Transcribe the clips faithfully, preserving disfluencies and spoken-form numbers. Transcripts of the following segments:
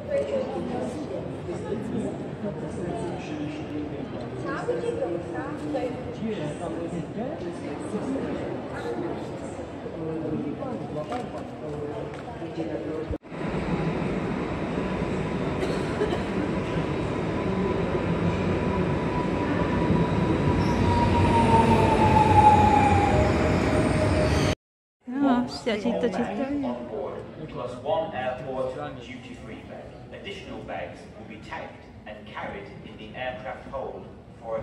Cerita-cerita. Plus one airport duty-free bag. Additional bags will be tagged and carried in the aircraft hold for.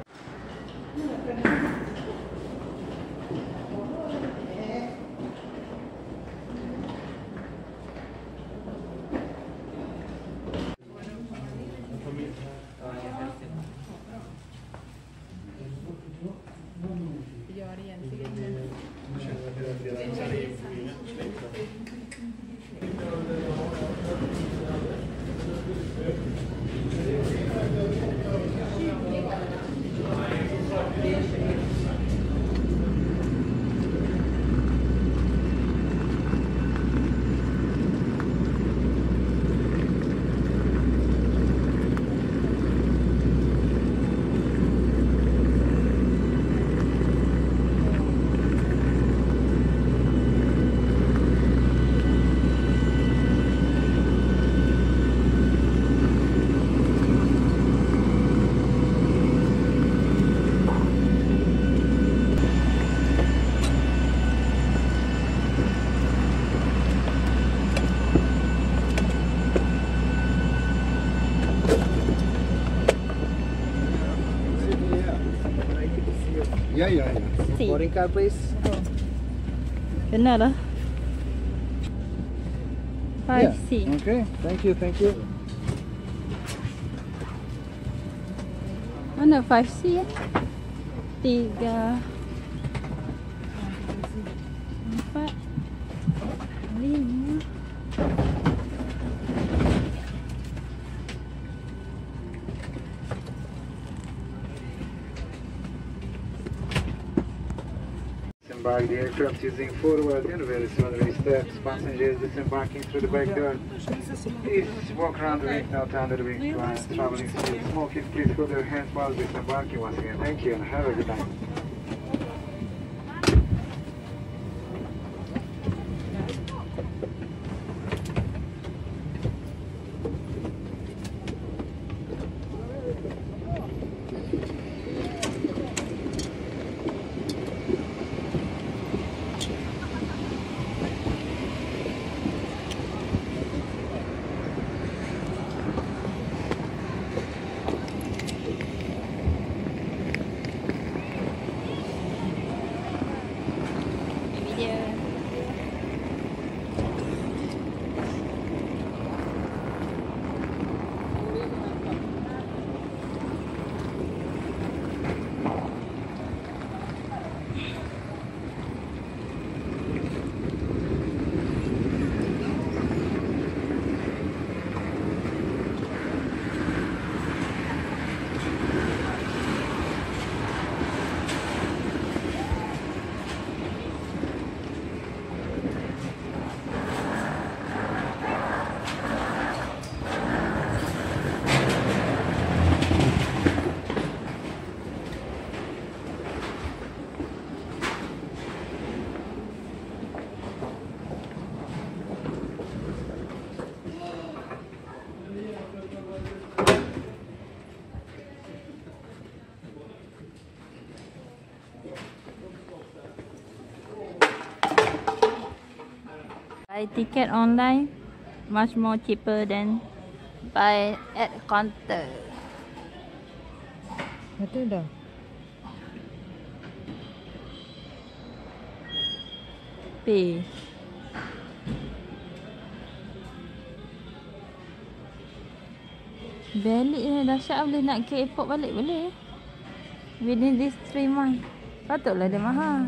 Yeah, yeah, yeah. See. Boarding card, please. Benar lah. five C. Yeah. Okay, thank you, thank you. Mana five C eh? Tiga, empat, lima. Disembark the aircraft using forward and very slowly steps. Passengers disembarking through the back door. Please walk around the wing, not under the wing. Clients traveling through smoking, please hold their hands while disembarking once again. Thank you and have a good night. Buy ticket online much more cheaper than buy at counter. Betul dah. Pay. Balik ni dahsyat, boleh nak ke airport balik boleh. Within this three months. Patutlah dia mahal.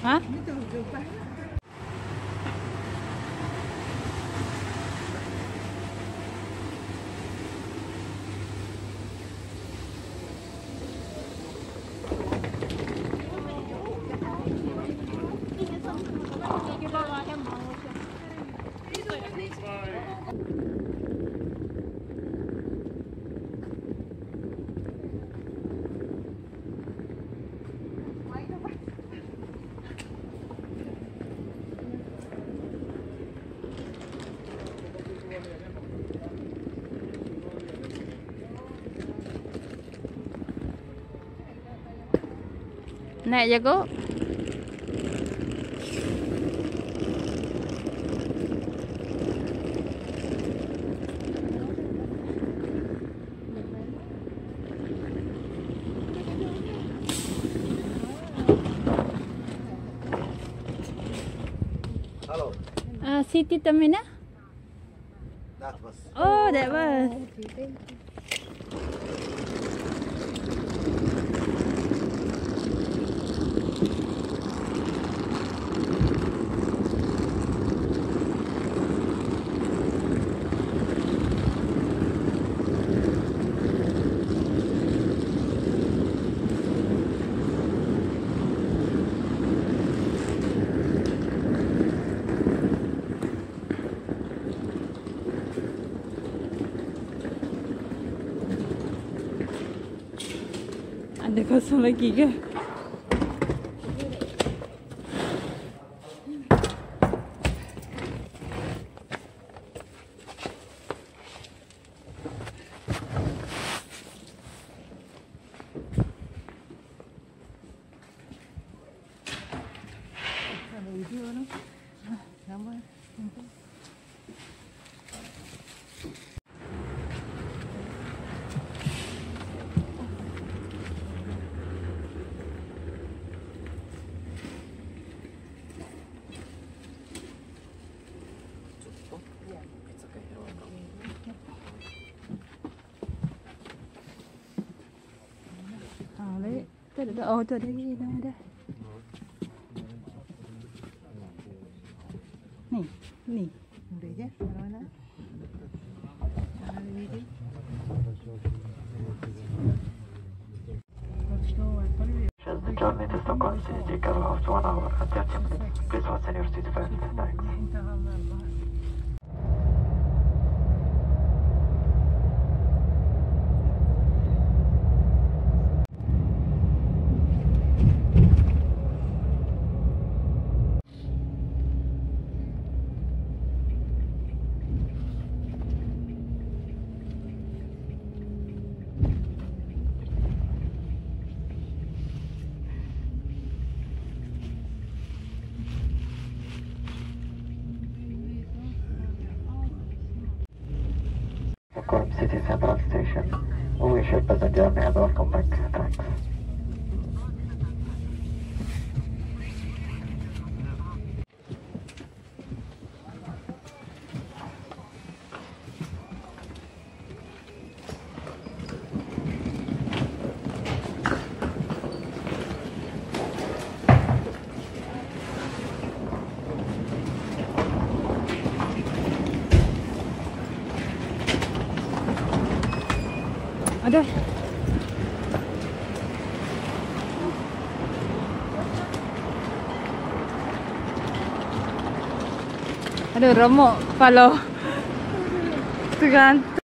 Ha? Naik je kok. Hello. Uh, city terminal? That was. Oh, that was. Ada kosong lagi ke? Oh, tu ada lagi, dah ada. Ni, ni. Boleh je, mana-mana. Mana ni dia? The journey to Stockholm city take around one hour and thirty minutes. Please fasten your seatbelt. Thanks. Stockholm City Central Station. We wish you a pleasant journey and welcome back. Thanks. Ada. Aduh, remuk kepala. Tergantung.